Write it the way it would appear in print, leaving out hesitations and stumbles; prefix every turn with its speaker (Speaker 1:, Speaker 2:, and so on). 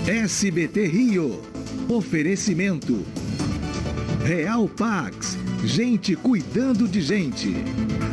Speaker 1: SBT Rio. Oferecimento Real Pax. Gente cuidando de gente.